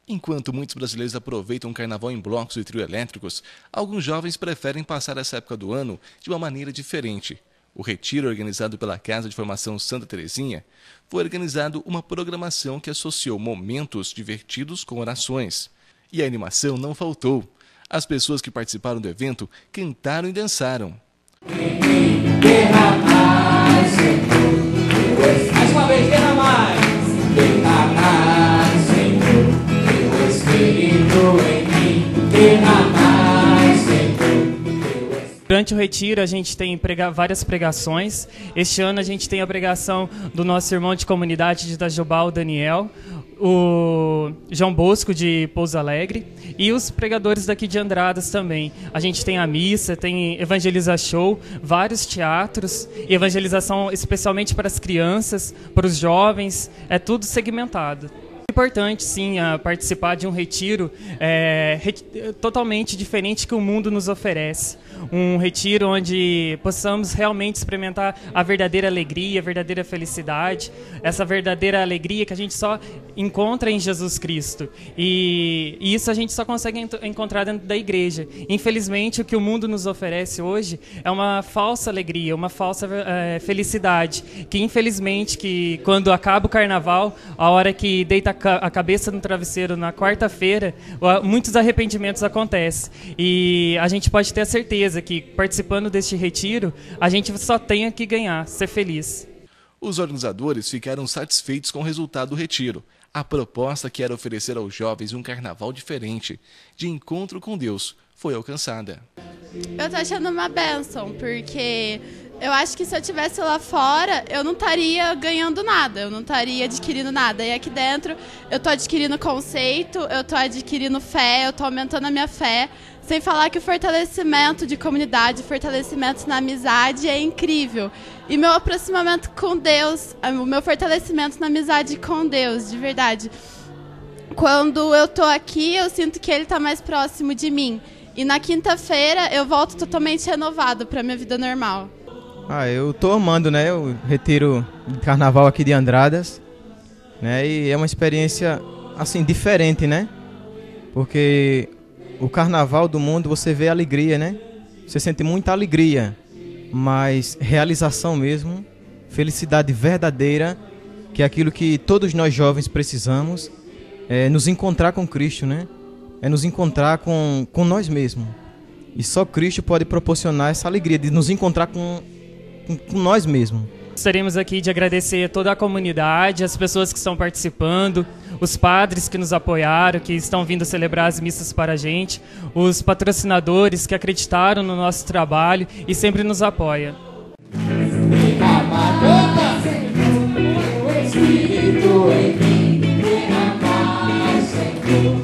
Enquanto muitos brasileiros aproveitam o carnaval em blocos e trio elétricos, alguns jovens preferem passar essa época do ano de uma maneira diferente. O retiro organizado pela Casa de Formação Santa Terezinha foi organizado uma programação que associou momentos divertidos com orações. E a animação não faltou. As pessoas que participaram do evento cantaram e dançaram. Mais uma vez, derramai, Senhor, teu Espírito em mim, derramai, Senhor. Durante o retiro a gente tem várias pregações. Este ano a gente tem a pregação do nosso irmão de comunidade de Itajubá, o Daniel, o João Bosco de Pouso Alegre e os pregadores daqui de Andradas também. A gente tem a missa, tem evangeliza show, vários teatros e evangelização especialmente para as crianças, para os jovens, é tudo segmentado. É importante, sim, participar de um retiro totalmente diferente que o mundo nos oferece. Um retiro onde possamos realmente experimentar a verdadeira alegria, a verdadeira felicidade, essa verdadeira alegria que a gente só encontra em Jesus Cristo. E isso a gente só consegue encontrar dentro da igreja. Infelizmente, o que o mundo nos oferece hoje é uma falsa alegria, uma falsa felicidade, que infelizmente, que quando acaba o carnaval, a hora que deita a cabeça no travesseiro na quarta-feira, muitos arrependimentos acontecem. E a gente pode ter a certeza que participando deste retiro, a gente só tem que ganhar, ser feliz. Os organizadores ficaram satisfeitos com o resultado do retiro. A proposta, que era oferecer aos jovens um carnaval diferente, de encontro com Deus, foi alcançada. Eu tô achando uma bênção, porque eu acho que se eu estivesse lá fora, eu não estaria ganhando nada, eu não estaria adquirindo nada. E aqui dentro eu tô adquirindo conceito, eu tô adquirindo fé, eu tô aumentando a minha fé. Sem falar que o fortalecimento de comunidade, o fortalecimento na amizade é incrível. E meu aproximamento com Deus, o meu fortalecimento na amizade com Deus, de verdade. Quando eu tô aqui, eu sinto que Ele tá mais próximo de mim. E na quinta-feira eu volto totalmente renovado para minha vida normal. Eu tô amando, né, o retiro de carnaval aqui de Andradas, né, e é uma experiência, assim, diferente, né, porque o carnaval do mundo você vê alegria, né, você sente muita alegria, mas realização mesmo, felicidade verdadeira, que é aquilo que todos nós jovens precisamos, é nos encontrar com Cristo, né, é nos encontrar com nós mesmos, e só Cristo pode proporcionar essa alegria de nos encontrar com nós mesmos. Gostaríamos aqui de agradecer a toda a comunidade, as pessoas que estão participando, os padres que nos apoiaram, que estão vindo celebrar as missas para a gente, os patrocinadores que acreditaram no nosso trabalho e sempre nos apoiam. Espírito em mim, derramai, Senhor.